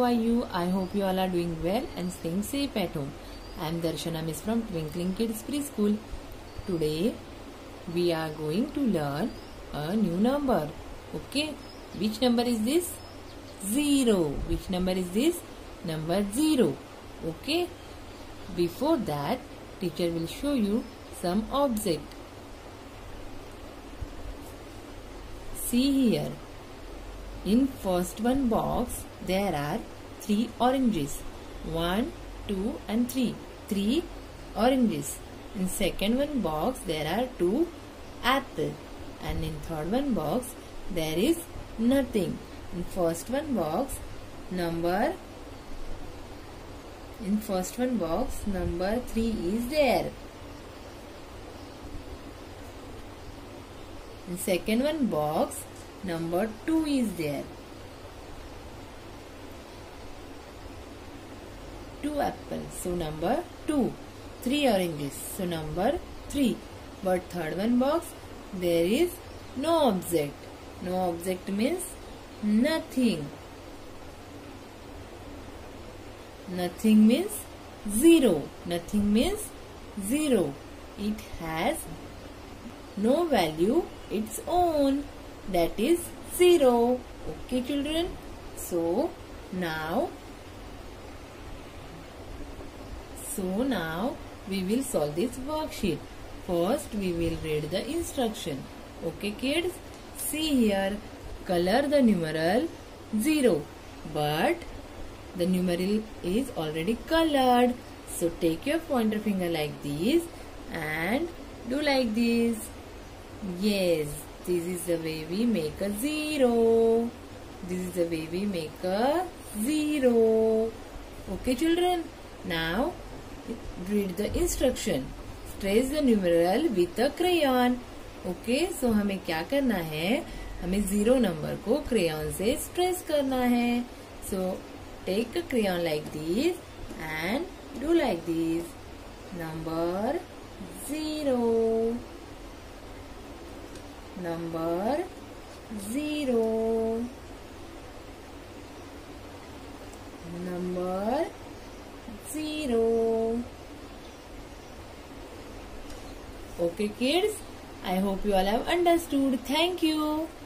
are you? I hope you all are doing well and staying safe at home. I am Darshana Miss from Twinkling Kids Preschool. Today we are going to learn a new number. Okay, which number is this? 0. Which number is this? Number 0. Okay, before that teacher will show you some object. See here. In first one box there are 3 oranges. 1, 2 and 3. 3 oranges. In second one box there are 2 apples. And in third one box there is nothing. In first one box number 3 is there. In second one box number 2 is there. 2 apples, so number 2. 3 oranges, so number 3. But third one box there is no object. No object means nothing. Nothing means 0. Nothing means 0. It has no value its own, that is 0. Okay children, so now we will solve this worksheet. First we will read the instruction. Okay kids, see here, color the numeral 0, but the numeral is already colored. So take your pointer finger like this and do like this. Yes, this is the way we make a 0. This is the way we make a 0. Okay children, now read the instruction. Trace the numeral with a crayon. Okay, so हमें क्या करना है, हमें 0 number को crayon से trace करना है. So take a crayon like this and do like this. Number 0. Number 0. Number 0. Okay kids, I hope you all have understood. Thank you.